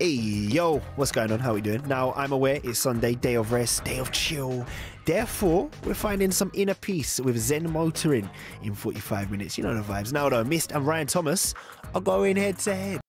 Hey, yo, what's going on? How we doing? Now, I'm aware it's Sunday, day of rest, day of chill. Therefore, we're finding some inner peace with Zen motoring in 45 minutes. You know the vibes. Now, though, Mist and Ryan Thomas are going head to head.